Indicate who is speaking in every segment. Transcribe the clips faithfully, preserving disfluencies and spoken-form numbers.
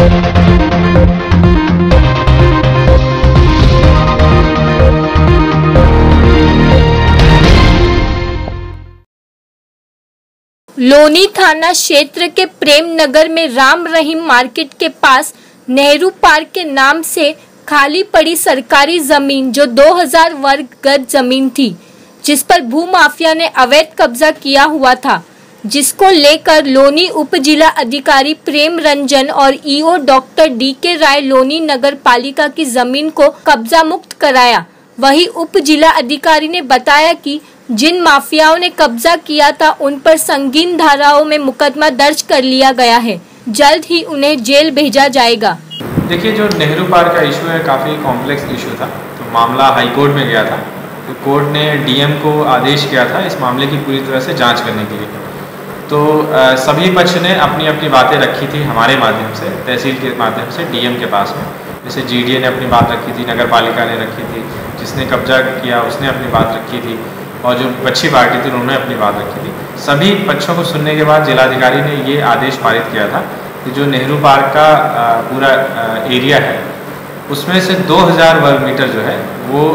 Speaker 1: लोनी थाना क्षेत्र के प्रेम नगर में राम रहीम मार्केट के पास नेहरू पार्क के नाम से खाली पड़ी सरकारी जमीन जो दो हज़ार वर्ग गज जमीन थी, जिस पर भूमाफिया ने अवैध कब्जा किया हुआ था, जिसको लेकर लोनी उप जिला अधिकारी प्रेम रंजन और ईओ डॉक्टर डी के राय लोनी नगर पालिका की जमीन को कब्जा मुक्त कराया। वही उप जिला अधिकारी ने बताया कि जिन माफियाओं ने कब्जा किया था उन पर संगीन धाराओं में मुकदमा दर्ज कर लिया गया है, जल्द ही उन्हें जेल भेजा जाएगा।
Speaker 2: देखिए, जो नेहरू पार्क का इशू है काफ़ी कॉम्प्लेक्स इशू था, तो मामला हाई कोर्ट में गया था। तो कोर्ट ने डीएम को आदेश किया था इस मामले की पूरी तरह से जांच करने के लिए। तो आ, सभी पक्ष ने अपनी अपनी बातें रखी थी हमारे माध्यम से, तहसील के माध्यम से डीएम के पास में। जैसे जीडीए ने अपनी बात रखी थी, नगर पालिका ने रखी थी, जिसने कब्जा किया उसने अपनी बात रखी थी, और जो विपक्षी पार्टी थी उन्होंने अपनी बात रखी थी। सभी पक्षों को सुनने के बाद जिलाधिकारी ने ये आदेश पारित किया था कि जो नेहरू पार्क का पूरा एरिया है उसमें से दो हज़ार वर्ग मीटर जो है वो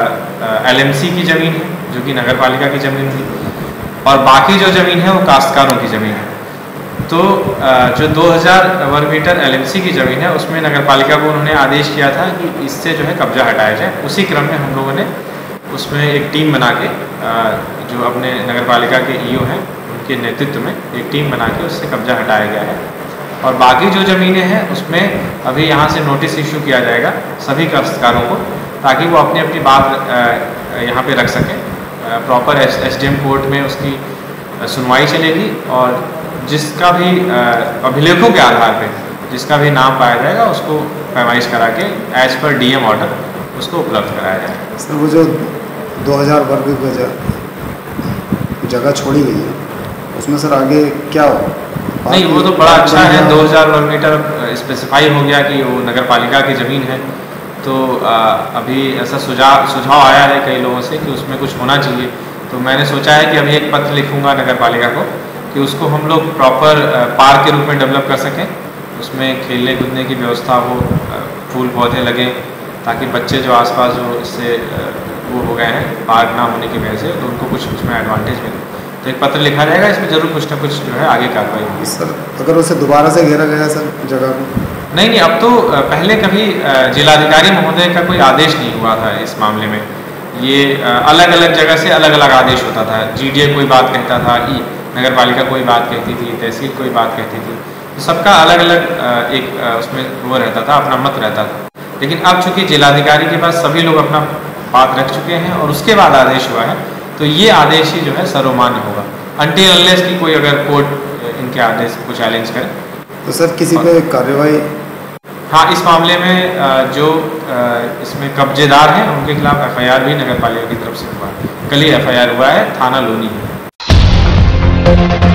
Speaker 2: एलएमसी की ज़मीन है, जो कि नगर पालिका की ज़मीन थी, और बाकी जो ज़मीन है वो काश्तकारों की ज़मीन है। तो जो दो हज़ार वर्ग मीटर एलएमसी की ज़मीन है उसमें नगर पालिका को उन्होंने आदेश किया था कि इससे जो है कब्जा हटाया जाए। उसी क्रम में हम लोगों ने उसमें एक टीम बना के, जो अपने नगर पालिका के ईओ हैं उनके नेतृत्व में एक टीम बना के उससे कब्जा हटाया गया है। और बाकी जो ज़मीनें हैं उसमें अभी यहाँ से नोटिस इशू किया जाएगा सभी काश्तकारों को, ताकि वो अपनी अपनी बात यहाँ पे रख सकें। प्रॉपर एसडीएम कोर्ट में उसकी सुनवाई चलेगी, और जिसका भी अभिलेखों के आधार पे जिसका भी नाम पाया जाएगा उसको पैमाइश करा के एज पर डीएम ऑर्डर उसको उपलब्ध कराया जाएगा।
Speaker 3: सर, वो जो दो हज़ार वर्ग गज जगह छोड़ी गई है उसमें सर आगे क्या हो?
Speaker 2: नहीं, वो तो बड़ा अच्छा है। दो हज़ार वर्ग मीटर स्पेसिफाई हो गया कि वो नगर पालिका की ज़मीन है। तो आ, अभी ऐसा सुझाव सुझाव आया है कई लोगों से कि उसमें कुछ होना चाहिए। तो मैंने सोचा है कि अभी एक पत्र लिखूंगा नगर पालिका को कि उसको हम लोग प्रॉपर पार्क के रूप में डेवलप कर सकें, उसमें खेलने कूदने की व्यवस्था हो, फूल पौधे लगें, ताकि बच्चे जो आसपास जो इससे वो हो गए हैं पार्क ना होने की वजह से, तो उनको कुछ उसमें एडवांटेज मिले। तो एक पत्र लिखा जाएगा, इसमें जरूर कुछ ना कुछ जो है आगे कार्रवाई होगी।
Speaker 3: सर, अगर उसे दोबारा से घेरा गया सर जगह को?
Speaker 2: नहीं नहीं, अब तो पहले कभी जिलाधिकारी महोदय का कोई आदेश नहीं हुआ था इस मामले में। ये अलग अलग जगह से अलग अलग आदेश होता था। जीडीए कोई बात कहता था, ई नगर पालिका कोई बात कहती थी, तहसील कोई बात कहती थी, तो सबका अलग अलग एक उसमें वो रहता था, अपना मत रहता था। लेकिन अब चूंकि जिलाधिकारी के पास सभी लोग अपना बात रख चुके हैं और उसके बाद आदेश हुआ है, तो ये आदेश ही जो है सर्वमान्य होगा, अनटिल अनलेस की कोई अगर कोर्ट इनके आदेश को चैलेंज करे।
Speaker 3: तो सर, किसी पे कार्रवाई?
Speaker 2: हाँ, इस मामले में जो इसमें कब्जेदार हैं उनके खिलाफ एफ आई आर भी नगर पालिका की तरफ से हुआ है। कल ही एफ आई आर हुआ है, थाना लोनी है।